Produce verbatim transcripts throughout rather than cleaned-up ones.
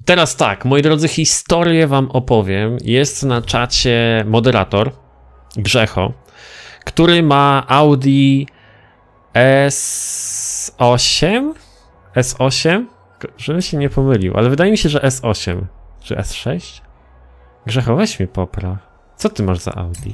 Teraz tak, moi drodzy, historię wam opowiem. Jest na czacie moderator, Grzecho, który ma Audi S osiem? S osiem? Żebym się nie pomylił, ale wydaje mi się, że S osiem. Czy S sześć? Grzecho, weź mnie popraw. Co ty masz za Audi?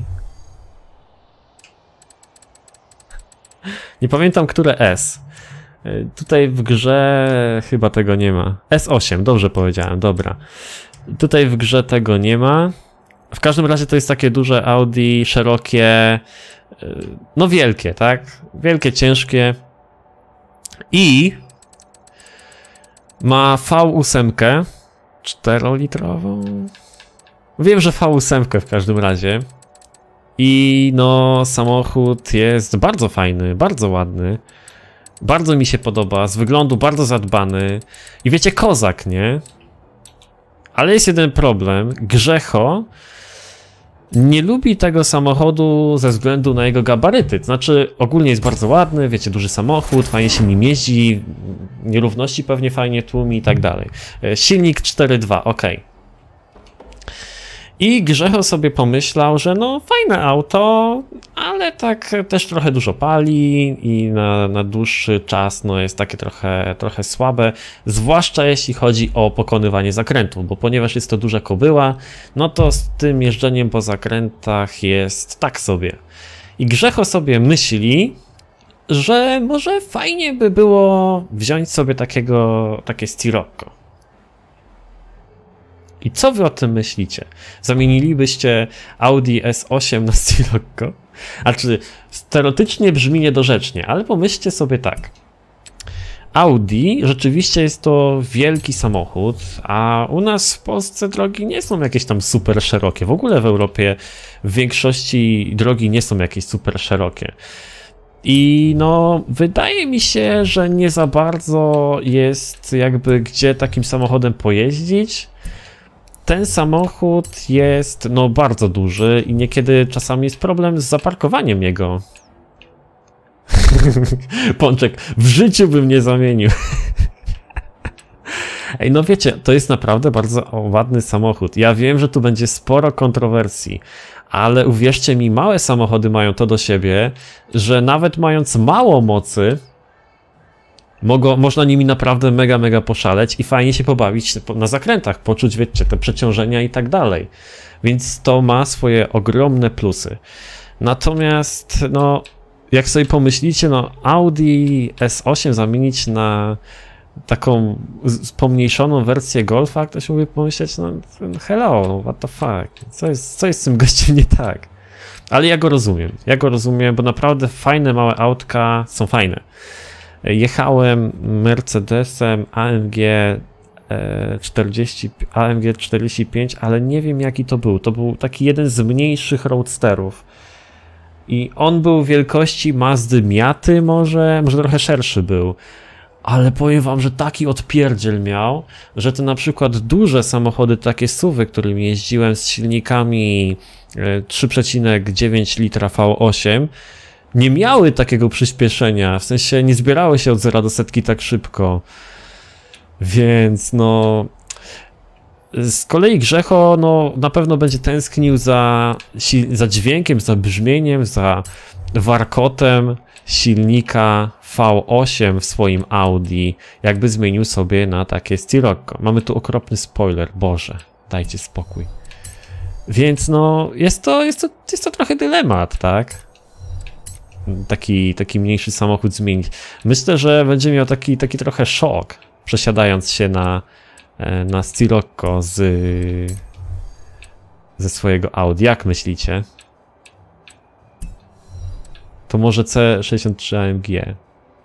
Nie pamiętam, które S. Tutaj w grze chyba tego nie ma. S osiem, dobrze powiedziałem, dobra. Tutaj w grze tego nie ma. W każdym razie to jest takie duże Audi, szerokie, no wielkie, tak? Wielkie, ciężkie. I ma V osiem czterolitrową. Wiem, że V osiem w każdym razie. I no samochód jest bardzo fajny, bardzo ładny. Bardzo mi się podoba, z wyglądu bardzo zadbany. I wiecie, kozak, nie? Ale jest jeden problem. Grzecho nie lubi tego samochodu ze względu na jego gabaryty. To znaczy, ogólnie jest bardzo ładny, wiecie, duży samochód, fajnie się nim jeździ, nierówności pewnie fajnie tłumi i tak dalej. Silnik cztery dwa, ok. I Grzecho sobie pomyślał, że no fajne auto, ale tak też trochę dużo pali i na, na dłuższy czas no jest takie trochę, trochę słabe, zwłaszcza jeśli chodzi o pokonywanie zakrętów, bo ponieważ jest to duża kobyła, no to z tym jeżdżeniem po zakrętach jest tak sobie. I Grzecho sobie myśli, że może fajnie by było wziąć sobie takiego, takie Scirocco. I co wy o tym myślicie? Zamienilibyście Audi S osiem na Scirocco? Znaczy, teoretycznie brzmi niedorzecznie, ale pomyślcie sobie tak. Audi rzeczywiście jest to wielki samochód, a u nas w Polsce drogi nie są jakieś tam super szerokie. W ogóle w Europie w większości drogi nie są jakieś super szerokie. I no, wydaje mi się, że nie za bardzo jest jakby gdzie takim samochodem pojeździć. Ten samochód jest no bardzo duży i niekiedy czasami jest problem z zaparkowaniem jego. Pączek, w życiu bym nie zamienił. Ej, no wiecie, to jest naprawdę bardzo ładny samochód. Ja wiem, że tu będzie sporo kontrowersji, ale uwierzcie mi, małe samochody mają to do siebie, że nawet mając mało mocy, Mogą, można nimi naprawdę mega, mega poszaleć i fajnie się pobawić na zakrętach, poczuć, wiecie, te przeciążenia i tak dalej. Więc to ma swoje ogromne plusy. Natomiast, no, jak sobie pomyślicie, no, Audi S osiem zamienić na taką pomniejszoną wersję Golfa, ktoś mógłby pomyśleć, no, hello, what the fuck, co jest, co jest z tym gościem nie tak? Ale ja go rozumiem, ja go rozumiem, bo naprawdę fajne małe autka są fajne. Jechałem Mercedesem A M G czterdzieści, A M G czterdzieści pięć, ale nie wiem jaki to był. To był taki jeden z mniejszych roadsterów. I on był wielkości Mazdy Miaty może, może trochę szerszy był. Ale powiem wam, że taki odpierdziel miał, że te na przykład duże samochody, takie suwy, którymi jeździłem z silnikami trzy przecinek dziewięć litra V osiem, nie miały takiego przyspieszenia, w sensie nie zbierały się od zera do setki tak szybko. Więc no... Z kolei Grzecho no, na pewno będzie tęsknił za, za dźwiękiem, za brzmieniem, za warkotem silnika V osiem w swoim Audi, jakby zmienił sobie na takie Scirocco. Mamy tu okropny spoiler, Boże, dajcie spokój. Więc no, jest to, jest to, jest to trochę dylemat, tak? Taki, taki mniejszy samochód zmienić. Myślę, że będzie miał taki, taki trochę szok, przesiadając się na, na Scirocco z, ze swojego Audi. Jak myślicie? To może C sześćdziesiąt trzy A M G.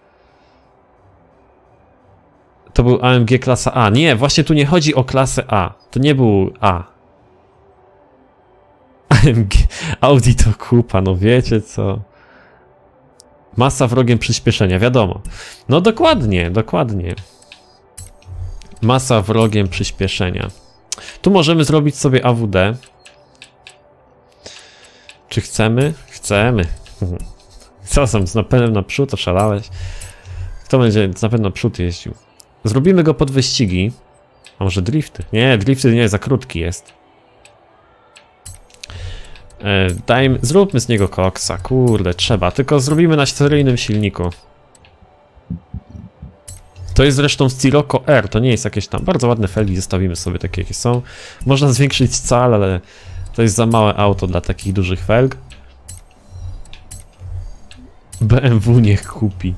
To był A M G klasa A. Nie, właśnie tu nie chodzi o klasę A. To nie był A. A M G. Audi to kupa, no wiecie co. Masa wrogiem przyspieszenia, wiadomo. No dokładnie, dokładnie. Masa wrogiem przyspieszenia. Tu możemy zrobić sobie A W D. Czy chcemy? Chcemy. Co sam z napędem na przód, oszalałeś? Kto będzie z napędem na przód jeździł? Zrobimy go pod wyścigi. A może drifty? Nie, drifty nie, za krótki jest. E, dajmy, zróbmy z niego koksa, kurde, trzeba. Tylko zrobimy na seryjnym silniku. To jest zresztą Scirocco R, to nie jest jakieś tam bardzo ładne felgi, zostawimy sobie takie jakie są. Można zwiększyć cal, ale to jest za małe auto dla takich dużych felg. B M W niech kupi.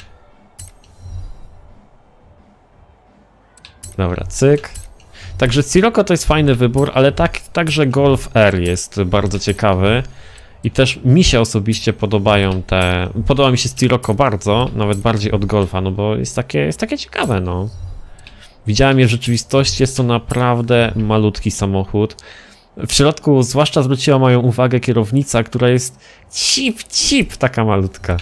Dobra, cyk. Także Scirocco to jest fajny wybór, ale tak, także Golf R jest bardzo ciekawy. I też mi się osobiście podobają te... Podoba mi się Scirocco bardzo, nawet bardziej od Golfa, no bo jest takie, jest takie ciekawe, no. Widziałem je w rzeczywistości, jest to naprawdę malutki samochód. W środku zwłaszcza zwróciła moją uwagę kierownica, która jest cip, cip, taka malutka.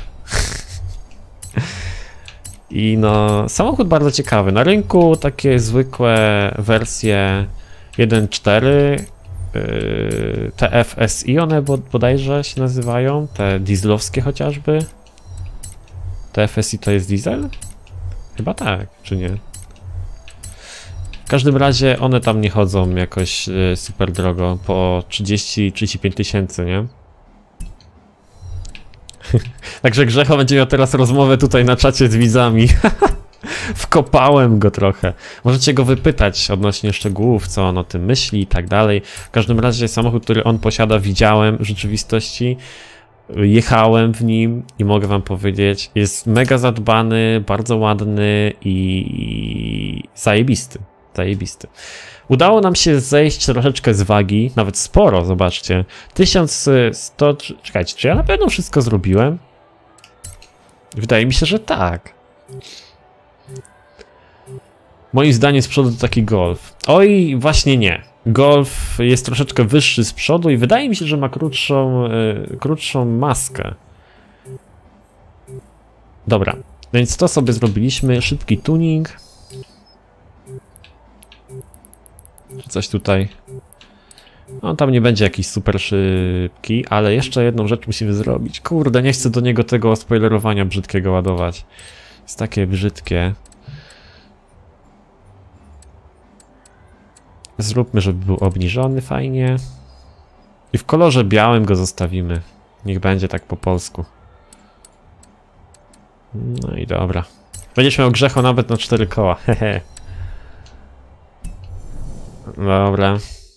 I no, samochód bardzo ciekawy. Na rynku takie zwykłe wersje jeden cztery, yy, T F S I one bodajże się nazywają, te dieslowskie chociażby. T F S I to jest diesel? Chyba tak, czy nie? W każdym razie one tam nie chodzą jakoś yy, super drogo, po trzydzieści trzydzieści pięć tysięcy, nie? Także Grzecho będzie miał teraz rozmowę tutaj na czacie z widzami. Wkopałem go trochę. Możecie go wypytać odnośnie szczegółów, co on o tym myśli i tak dalej. W każdym razie samochód, który on posiada, widziałem w rzeczywistości. Jechałem w nim i mogę wam powiedzieć, jest mega zadbany, bardzo ładny i zajebisty. Zajebisty. Udało nam się zejść troszeczkę z wagi, nawet sporo, zobaczcie. tysiąc sto... Czekajcie, czy ja na pewno wszystko zrobiłem? Wydaje mi się, że tak. Moim zdaniem z przodu to taki Golf. Oj, właśnie nie. Golf jest troszeczkę wyższy z przodu i wydaje mi się, że ma krótszą, yy, krótszą maskę. Dobra, więc to sobie zrobiliśmy. Szybki tuning. Coś tutaj. On tam nie będzie jakiś super szybki, ale jeszcze jedną rzecz musimy zrobić. Kurde, nie chcę do niego tego spoilerowania brzydkiego ładować. Jest takie brzydkie. Zróbmy, żeby był obniżony fajnie. I w kolorze białym go zostawimy. Niech będzie tak po polsku. No i dobra. Będziesz miał Grzecho nawet na cztery koła. Hehe. Dobra.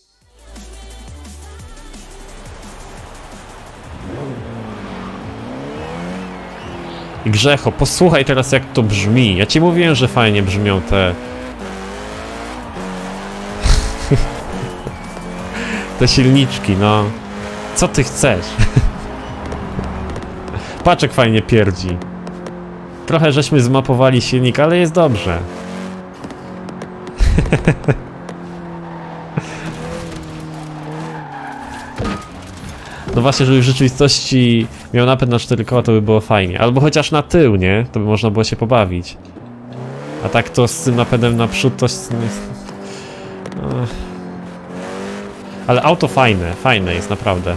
I Grzecho, posłuchaj teraz jak to brzmi. Ja ci mówiłem, że fajnie brzmią te... te silniczki, no. Co ty chcesz? Patrz jak fajnie pierdzi. Trochę żeśmy zmapowali silnik, ale jest dobrze. No właśnie, żeby w rzeczywistości miał napęd na cztery koła, to by było fajnie. Albo chociaż na tył, nie? To by można było się pobawić. A tak to z tym napędem naprzód to... Ale auto fajne, fajne jest naprawdę.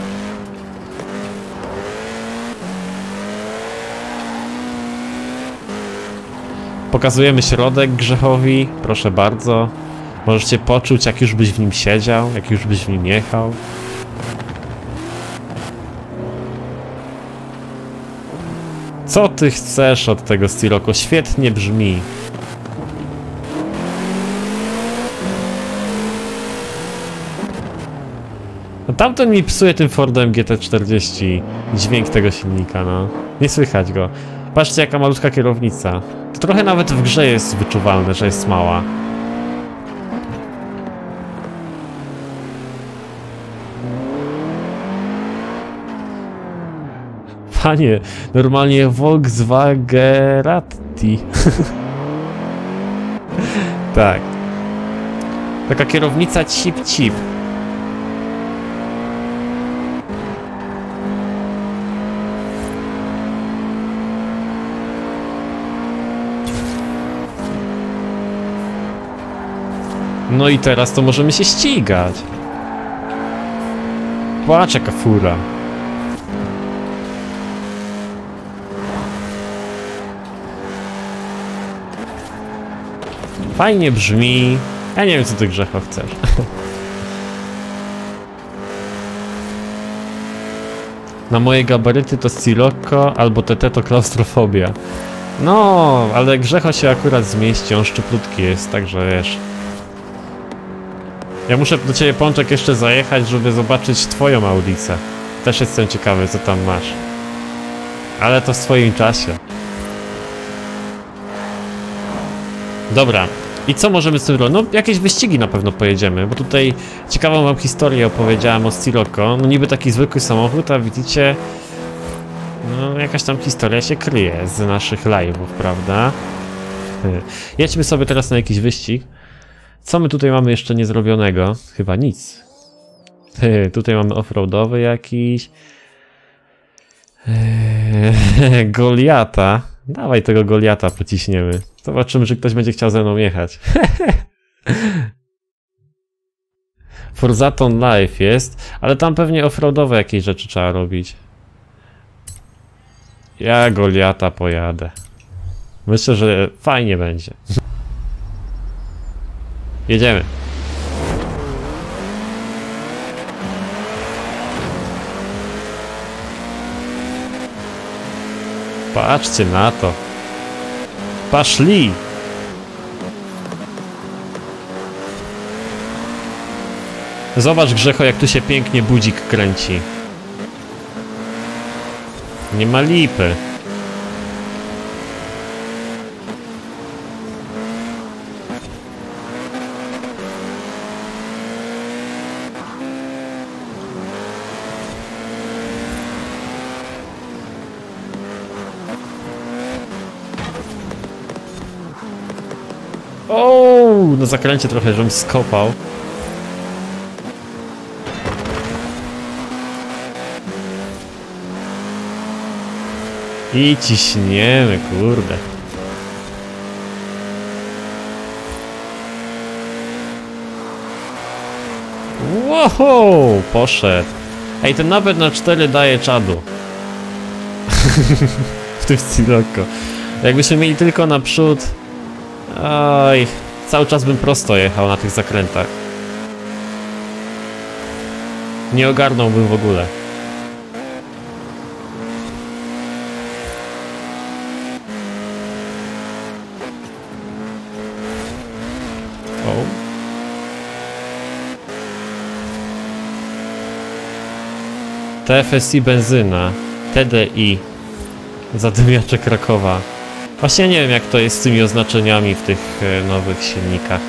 Pokazujemy środek Grzechowi, proszę bardzo. Możesz się poczuć, jak już byś w nim siedział, jak już byś w nim jechał. Co ty chcesz od tego Scirocco? Świetnie brzmi. No tamten mi psuje tym Fordem G T czterdzieści dźwięk tego silnika, no. Nie słychać go. Patrzcie jaka malutka kierownica. To trochę nawet w grze jest wyczuwalne, że jest mała. Panie, normalnie Volkswagerati. Tak. Taka kierownica cip-cip. No i teraz to możemy się ścigać. Patrz jaka fura. Fajnie brzmi. Ja nie wiem, co ty, Grzecho, chcesz. Na moje gabaryty to Scirocco, albo T T to klaustrofobia. No, ale Grzecho się akurat zmieści, on szczyplutki jest, także wiesz. Ja muszę do ciebie, Pączek, jeszcze zajechać, żeby zobaczyć twoją Audicę. Też jestem ciekawy, co tam masz. Ale to w swoim czasie. Dobra. I co możemy z tym robić? No, jakieś wyścigi na pewno pojedziemy, bo tutaj ciekawą wam historię opowiedziałem o Scirocco. No niby taki zwykły samochód, a widzicie... No, jakaś tam historia się kryje z naszych live'ów, prawda? Jedźmy sobie teraz na jakiś wyścig. Co my tutaj mamy jeszcze niezrobionego? Chyba nic. Tutaj mamy offroadowy jakiś. Goliata. Dawaj tego Goliata pociśniemy. Zobaczymy, czy ktoś będzie chciał ze mną jechać. Forzaton Live jest, ale tam pewnie offroadowe jakieś rzeczy trzeba robić. Ja Goliata pojadę. Myślę, że fajnie będzie. Jedziemy. Patrzcie na to. Paszli. Zobacz, Grzecho, jak tu się pięknie budzik kręci. Nie ma lipy. O, na zakręcie trochę, żebym skopał. I ciśniemy, kurde. Wow, poszedł. Ej, ten napęd na cztery daje czadu. W tym Scirocco. Jakbyśmy mieli tylko naprzód... Oj, cały czas bym prosto jechał na tych zakrętach. Nie ogarnąłbym w ogóle. O. T F S I benzyna. T D I. Zadymiacze Krakowa. Właśnie nie wiem, jak to jest z tymi oznaczeniami w tych e, nowych silnikach.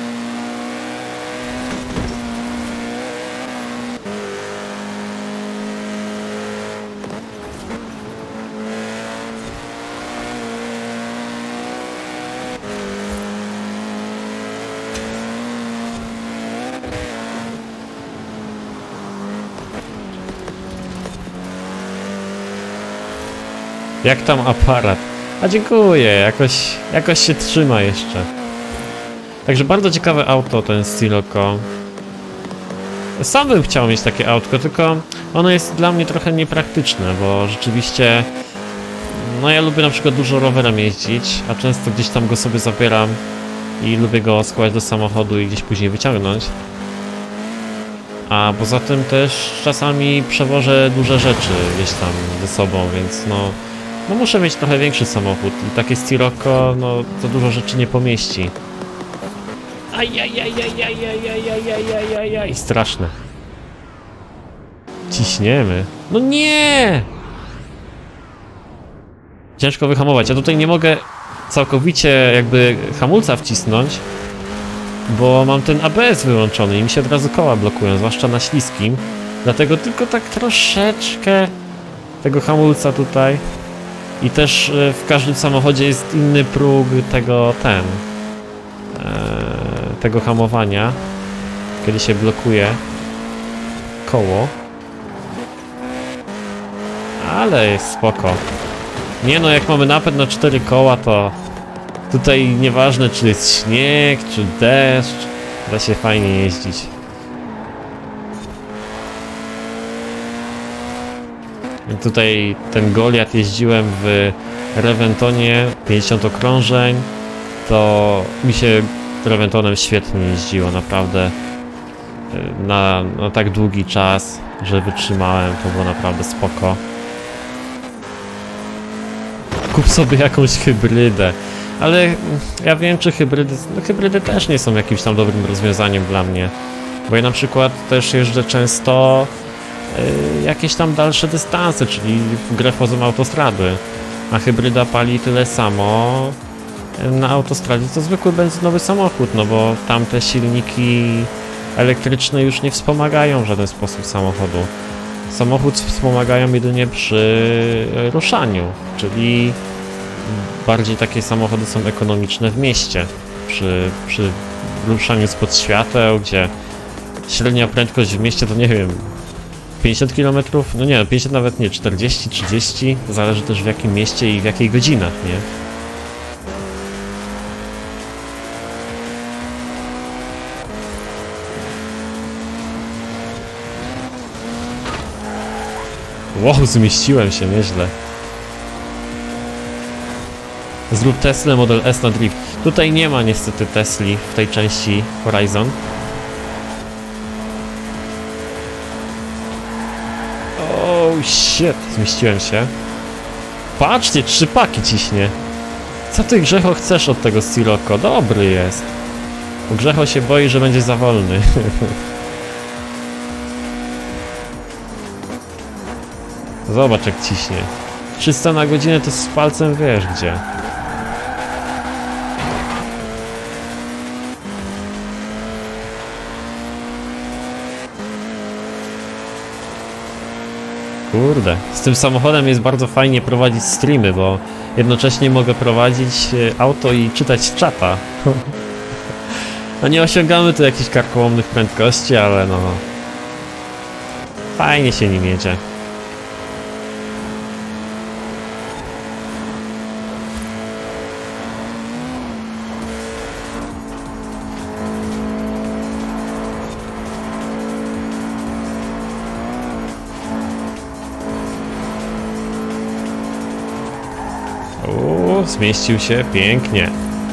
Jak tam aparat? A dziękuję, jakoś, jakoś się trzyma jeszcze. Także bardzo ciekawe auto ten Scirocco. Sam bym chciał mieć takie autko, tylko ono jest dla mnie trochę niepraktyczne, bo rzeczywiście... No ja lubię na przykład dużo rowerem jeździć, a często gdzieś tam go sobie zabieram i lubię go schować do samochodu i gdzieś później wyciągnąć. A poza tym też czasami przewożę duże rzeczy gdzieś tam ze sobą, więc no... No muszę mieć trochę większy samochód i takie Scirocco, no to dużo rzeczy nie pomieści. Ajajajajajajajajajajajajaj, straszne. Ciśniemy. No nie! Ciężko wyhamować. Ja tutaj nie mogę całkowicie jakby hamulca wcisnąć, bo mam ten A B S wyłączony i mi się od razu koła blokują, zwłaszcza na śliskim. Dlatego tylko tak troszeczkę tego hamulca tutaj. I też w każdym samochodzie jest inny próg tego, ten, e, tego hamowania, kiedy się blokuje koło. Ale jest spoko. Nie no, jak mamy napęd na cztery koła, to tutaj nieważne, czy jest śnieg, czy deszcz, da się fajnie jeździć. Tutaj ten Goliat jeździłem w Reventonie, pięćdziesiąt okrążeń, to mi się Treventonem świetnie jeździło, naprawdę na, na tak długi czas, że wytrzymałem, to było naprawdę spoko. Kup sobie jakąś hybrydę, ale ja wiem, czy hybrydy, no hybrydy też nie są jakimś tam dobrym rozwiązaniem dla mnie, bo ja na przykład też jeżdżę często y, jakieś tam dalsze dystanse, czyli w grę wchodzą autostrady, a hybryda pali tyle samo na autostradzie co zwykły benzynowy samochód, no bo tamte silniki elektryczne już nie wspomagają w żaden sposób samochodu. Samochód wspomagają jedynie przy ruszaniu, czyli bardziej takie samochody są ekonomiczne w mieście. Przy, przy ruszaniu spod świateł, gdzie średnia prędkość w mieście to nie wiem, pięćdziesiąt kilometrów, no nie, pięćdziesiąt nawet nie, czterdzieści, trzydzieści, zależy też w jakim mieście i w jakiej godzinach, nie? Wow, zmieściłem się nieźle. Zrób Teslę Model S na drift. Tutaj nie ma niestety Tesli w tej części Horizon. Oh shit, zmieściłem się. Patrzcie, trzy paki ciśnie. Co ty, Grzecho, chcesz od tego Sirocco? Dobry jest. Bo Grzecho się boi, że będzie za wolny. Zobacz, jak ciśnie. trzysta na godzinę to z palcem wiesz gdzie. Kurde, z tym samochodem jest bardzo fajnie prowadzić streamy, bo jednocześnie mogę prowadzić auto i czytać czata. No nie osiągamy tu jakichś karkołomnych prędkości, ale no... fajnie się nim jedzie. O, zmieścił się pięknie.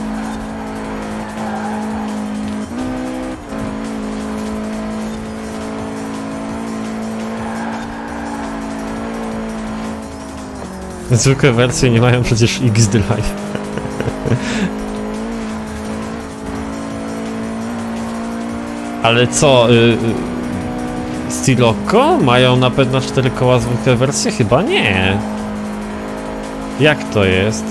Zwykłe wersje nie mają przecież X-Drive. Ale co? Y, y, Sirocco mają napęd na cztery koła zwykłe wersje? Chyba nie. Jak to jest?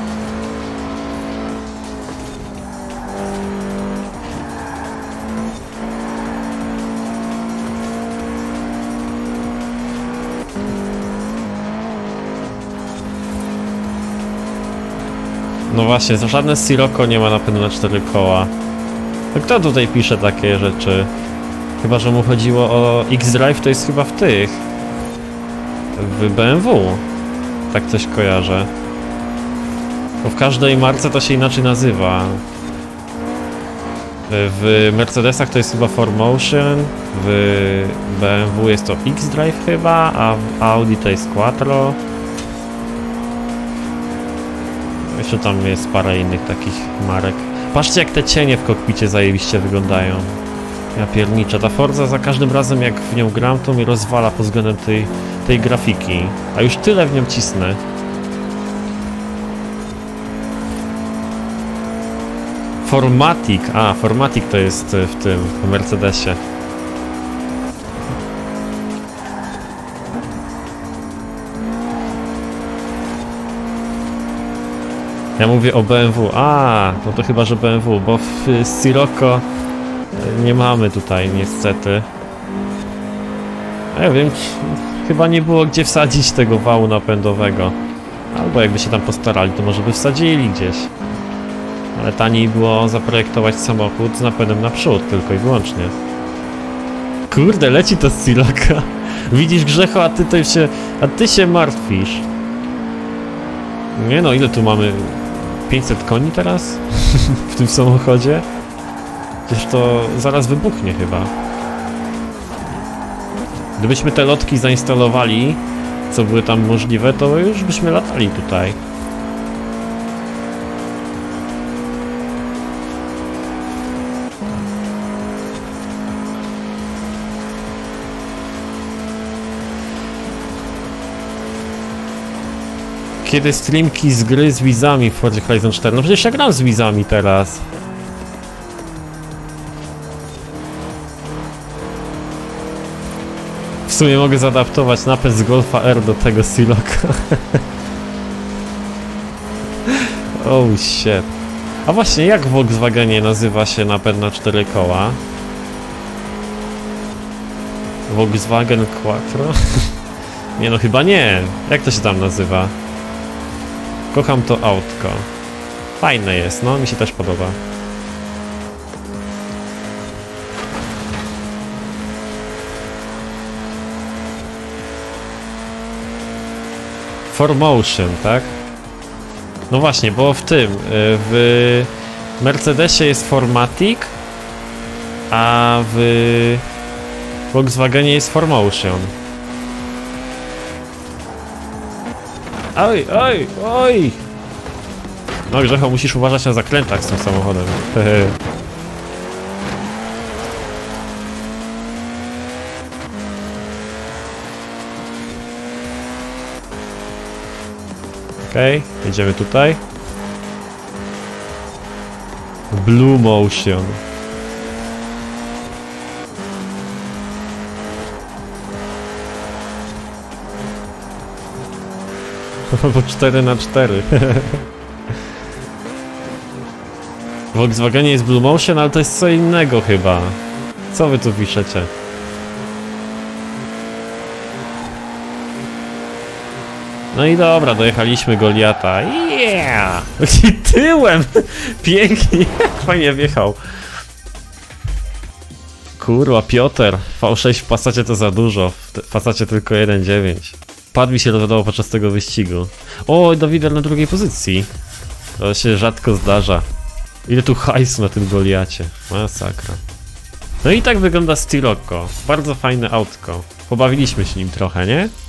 No właśnie, żadne Sirocco nie ma napędu na cztery koła. No kto tutaj pisze takie rzeczy? Chyba, że mu chodziło o X-Drive, to jest chyba w tych... w B M W. Tak coś kojarzę. Bo w każdej marce to się inaczej nazywa. W Mercedesach to jest chyba four motion, w B M W jest to X-Drive chyba, a w Audi to jest Quattro. Jeszcze tam jest parę innych takich marek. Patrzcie, jak te cienie w kokpicie zajebiście wyglądają. Ja pierniczę, ta Forza za każdym razem jak w nią gram, to mi rozwala pod względem tej, tej grafiki. A już tyle w nią cisnę. Formatic, a Formatic to jest w tym, w Mercedesie. Ja mówię o B M W, a no to chyba, że B M W, bo w Sirocco nie mamy tutaj niestety. A ja wiem, chyba nie było gdzie wsadzić tego wału napędowego. Albo jakby się tam postarali, to może by wsadzili gdzieś. Ale taniej było zaprojektować samochód z napędem naprzód, tylko i wyłącznie. Kurde, leci to z Sirocco. Widzisz, Grzecho, a ty to się, a ty się martwisz. Nie no, ile tu mamy? pięćset koni teraz? W tym samochodzie? Przecież to zaraz wybuchnie chyba. Gdybyśmy te lotki zainstalowali, co były tam możliwe, to już byśmy latali tutaj. Kiedy streamki z gry z Wizami w Forza Horizon cztery? No przecież ja gram z Wizami teraz. W sumie mogę zaadaptować napęd z Golfa R do tego Siloka. Oh shit. A właśnie, jak w Volkswagenie nazywa się napęd na cztery koła? Volkswagen Quattro? Nie no, chyba nie. Jak to się tam nazywa? Kocham to autko. Fajne jest, no, mi się też podoba. four motion, tak? No właśnie, bo w tym, w Mercedesie jest four matic, a w Volkswagenie jest four motion. Oj, oj, oj! No Grzecho, musisz uważać na zakrętach z tym samochodem. Okej, okay, jedziemy tutaj. Blue motion. Bo cztery na cztery. W Volkswagenie jest Blue Motion, ale to jest co innego chyba. Co wy tu piszecie? No i dobra, dojechaliśmy Goliata. Yeah! I tyłem! Pięknie, fajnie wjechał. Kurwa, Piotr, V sześć w Passacie to za dużo. W Passacie tylko jeden dziewięć. Pad mi się rozładował podczas tego wyścigu. O, Dawider na drugiej pozycji. To się rzadko zdarza. Ile tu hajsu na tym Goliacie. Masakra. No i tak wygląda Scirocco. Bardzo fajne autko. Pobawiliśmy się nim trochę, nie?